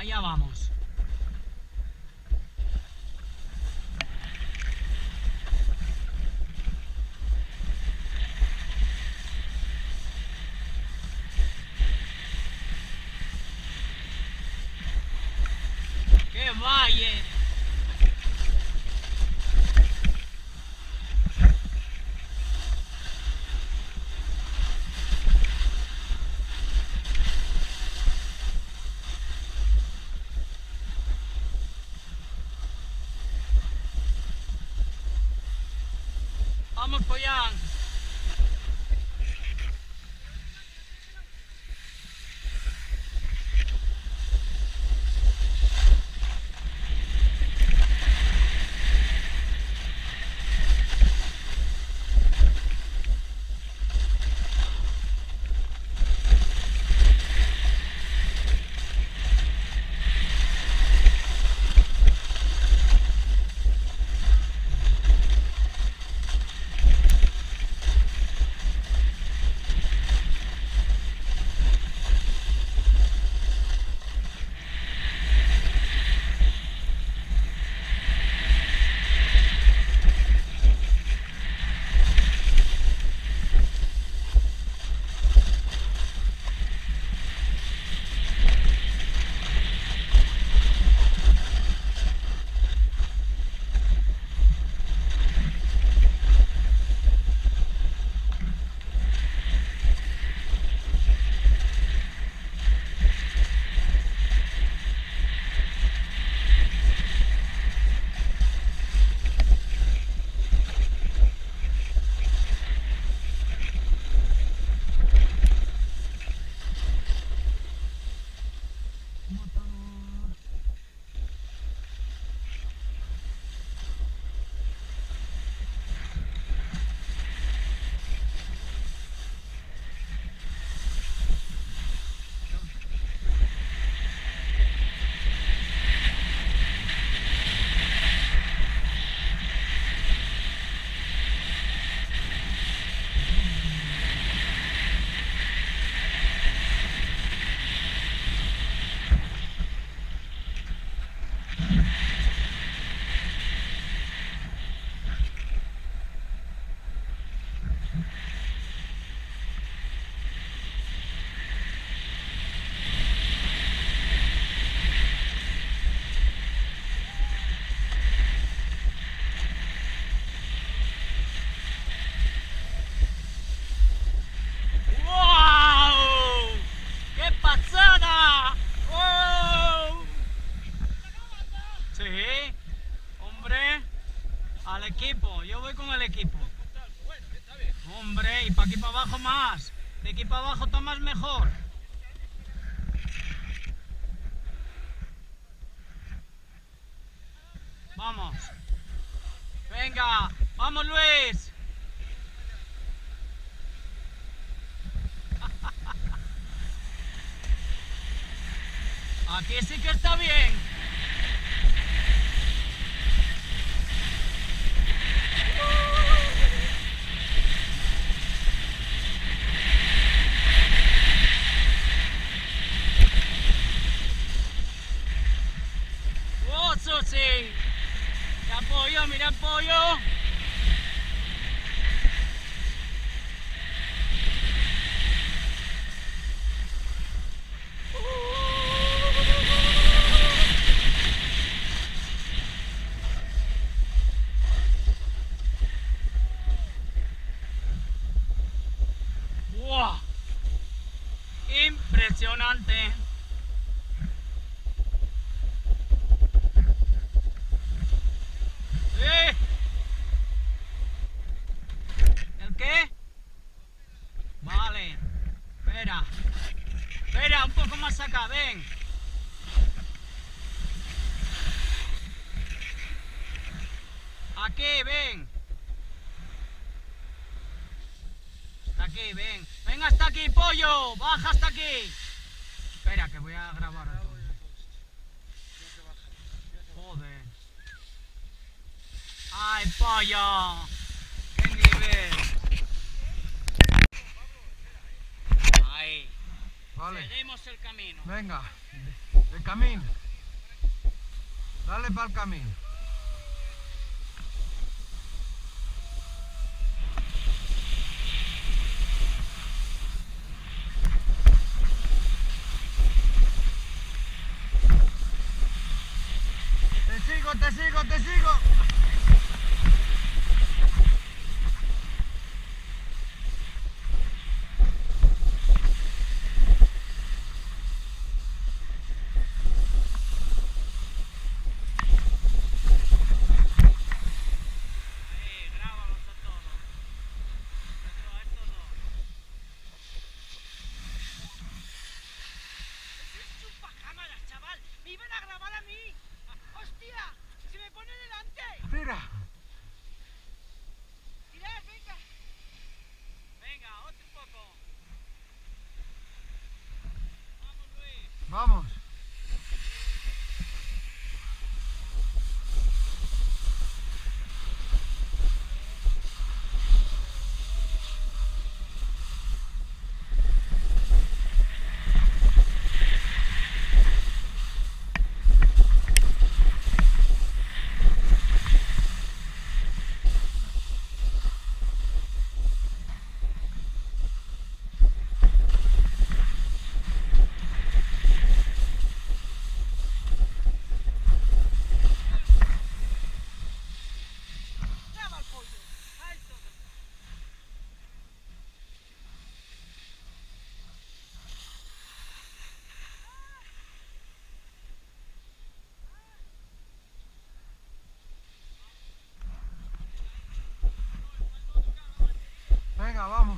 Allá vamos. ¡Qué valle! Vamos, Pollán. Al equipo, yo voy con el equipo. Hombre, y para aquí para abajo más. De aquí para abajo tomas mejor. Vamos. Venga, vamos Luis. Aquí sí que está bien. Sí, mira apoyo, mira apoyo. ¡Wow! Impresionante. ¿El qué? Vale. Espera. Espera, un poco más acá, ven. Aquí, ven. Hasta aquí, ven. Ven hasta aquí, pollo. Baja hasta aquí. Espera, que voy a grabar. Joder. ¡Ay, pollo! ¡Qué nivel! ¡Ay! Vale. Seguimos el camino. Venga, el camino. Dale para el camino. Te sigo, te sigo. Tira. Tirad, venga. Venga, otro poco. Vamos, Luis. Vamos. Venga, vamos.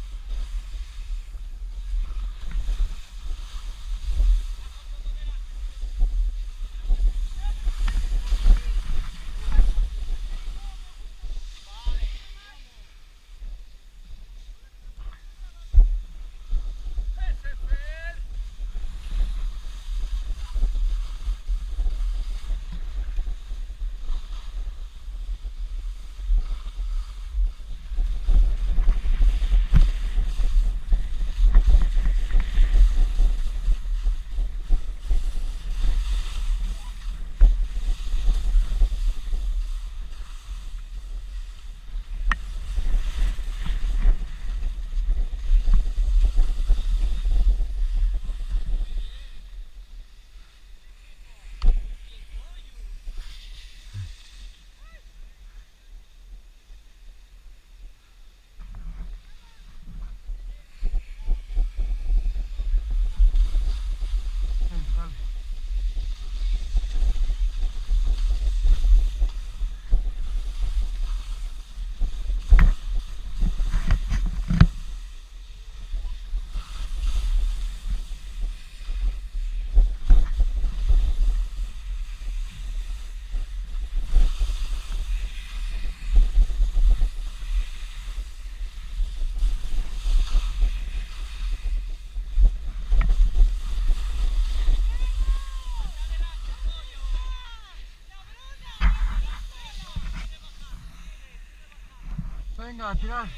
Venga, a tirar.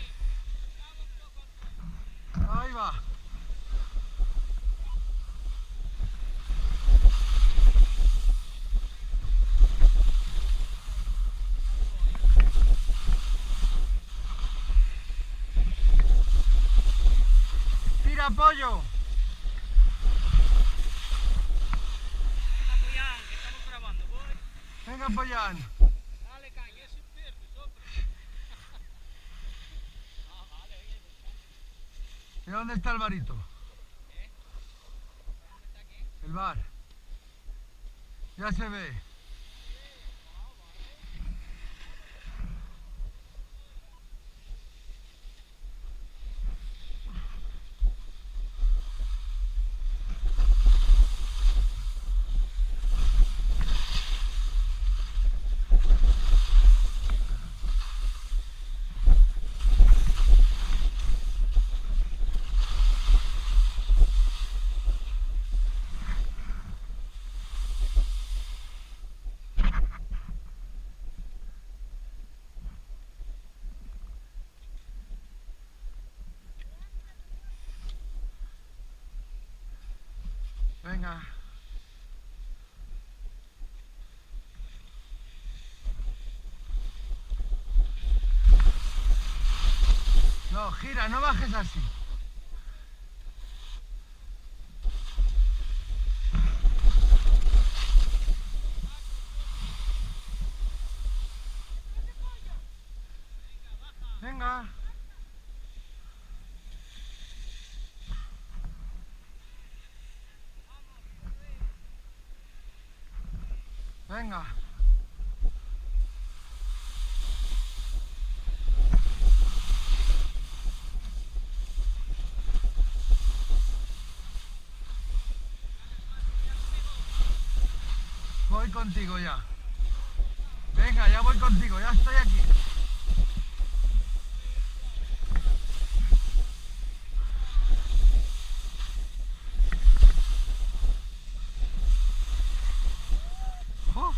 Ahí va. Tira, pollo. Venga, Puyán, que estamos grabando, voy. Venga, Pollán. Dale, caña. ¿Y dónde está el barito? ¿Dónde está aquí? El bar. Ya se ve. Venga. No, gira, no bajes así. Venga. Venga. Voy contigo ya. Venga, ya voy contigo, ya estoy aquí. ¡Oh!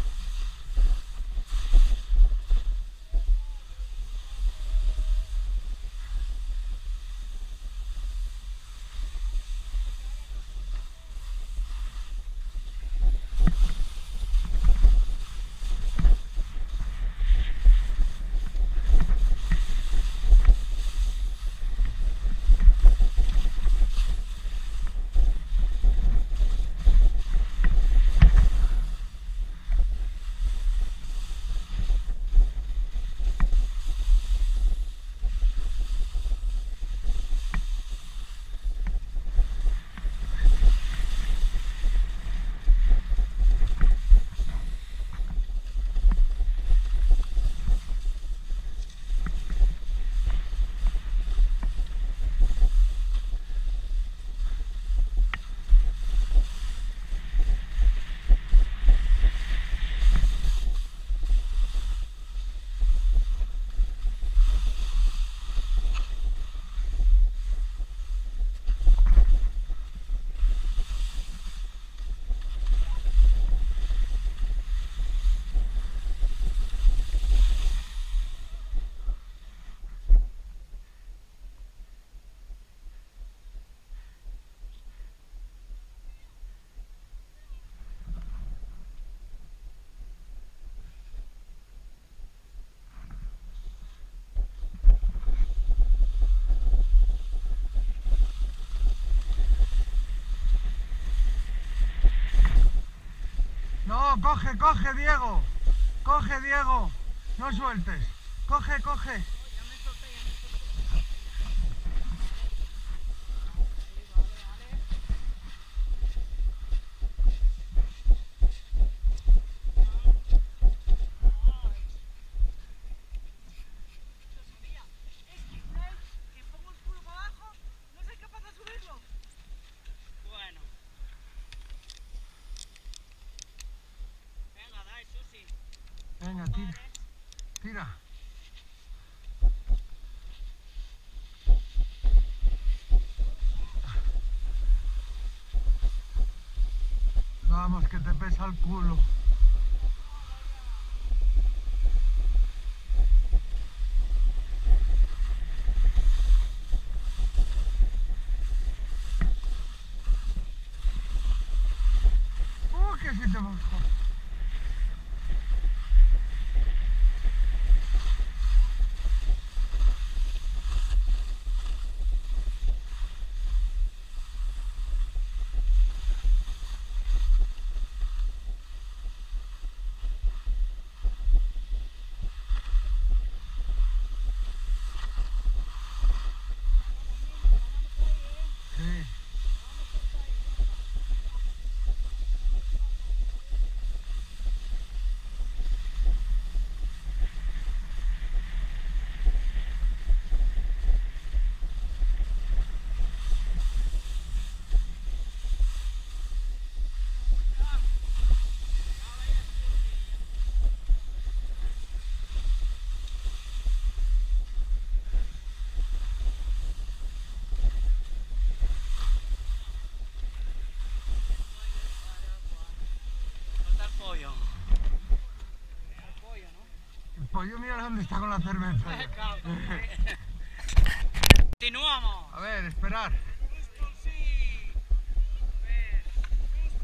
No, coge, coge, Diego. Coge, Diego. No sueltes. Coge, coge. Venga, tira. Tira. Vamos, que te pesa el culo. Que si te bajó. Pues yo mira dónde está con la cerveza. Continuamos. A ver, esperar. Justo sí. A ver, justo.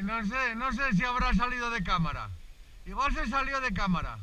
No sé si habrá salido de cámara. Igual se salió de cámara.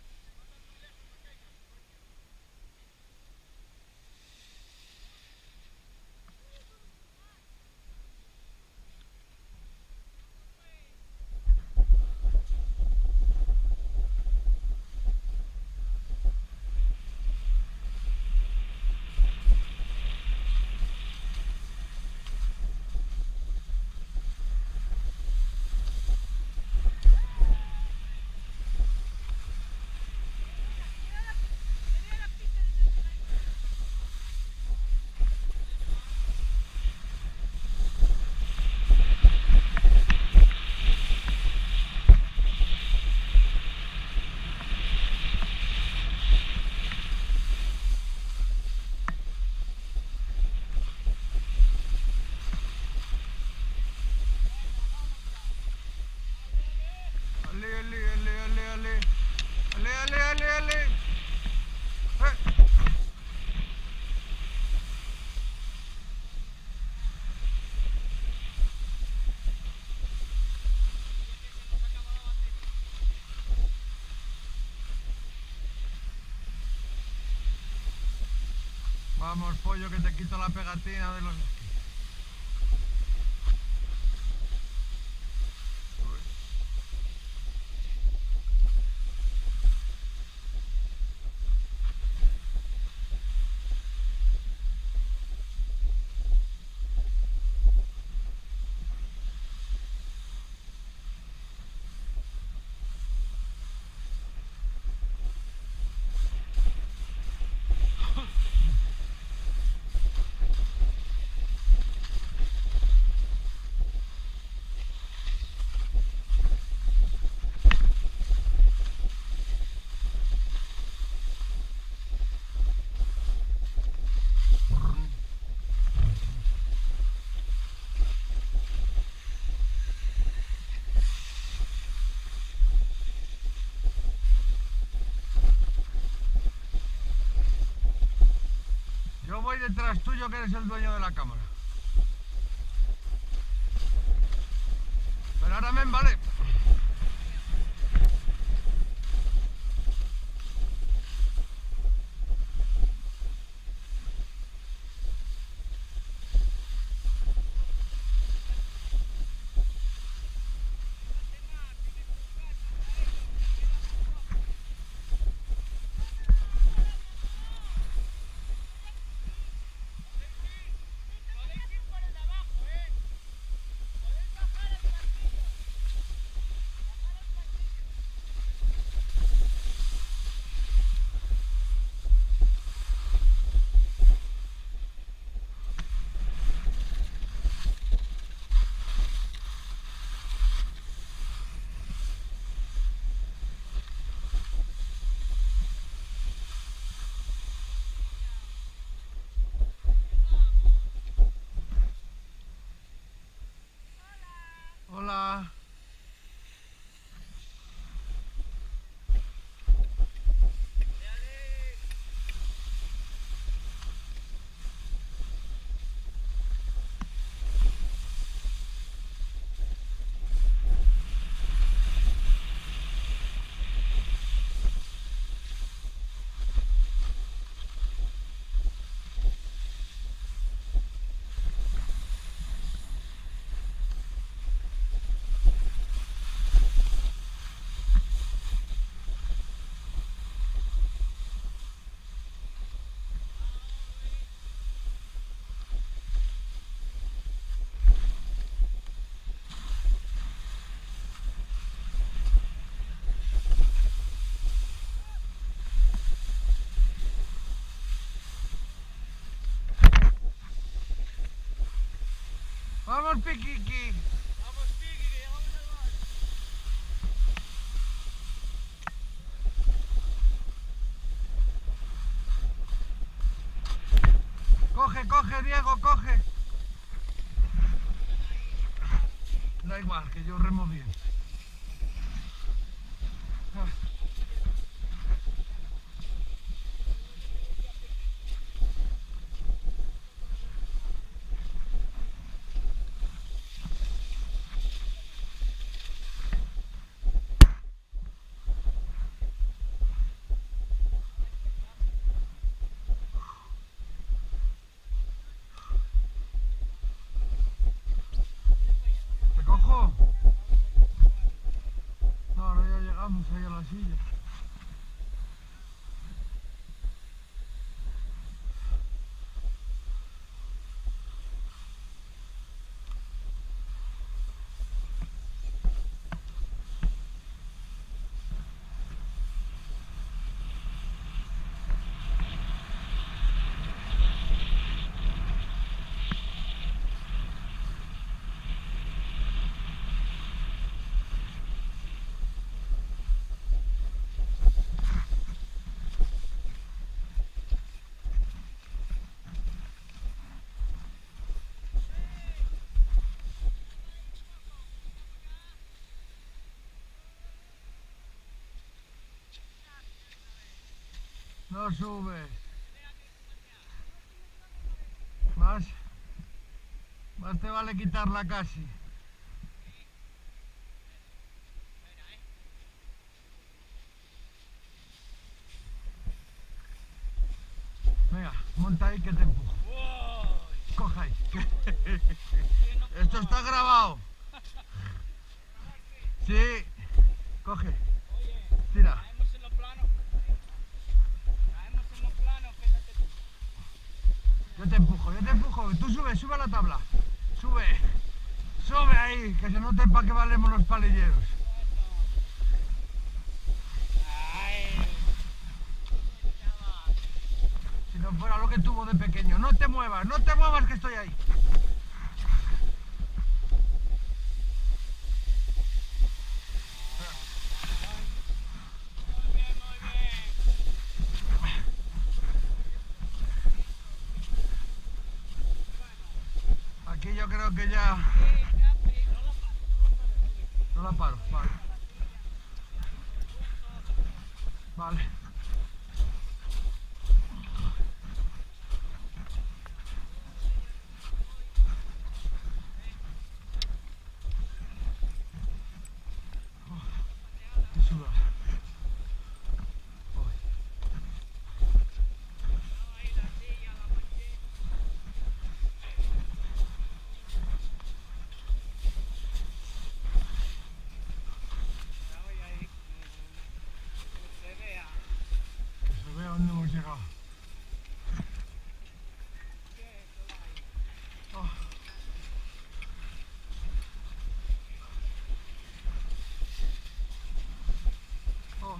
Vamos, pollo, que te quito la pegatina de los... Yo voy detrás tuyo, que eres el dueño de la cámara. Pero ahora me vale. Hola. Vamos, Piquiqui. Vamos, Piqui, que llegamos al bar. Coge, coge, Diego, coge. Da igual, que yo remo bien. No subes. Más te vale quitarla casi. Venga, monta ahí que te empujo. Coja ahí. Esto está grabado. Sí. Coge. Tira. Caemos en los planos. Caemos en los planos, fíjate tú. Yo te empujo. Tú sube a la tabla. Sube ahí, que se note para que valemos los palilleros. Si no fuera lo que tuvo de pequeño. No te muevas que estoy ahí. Muy bien. Aquí yo creo que ya... No la paro, vale. Vale. Qué sudor. Que se vea dónde hemos llegado. Oh. Oh.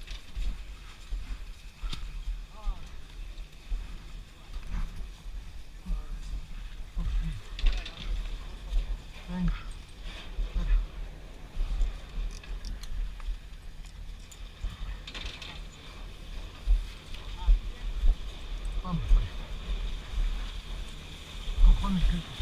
Venga. Vamos, cojones que...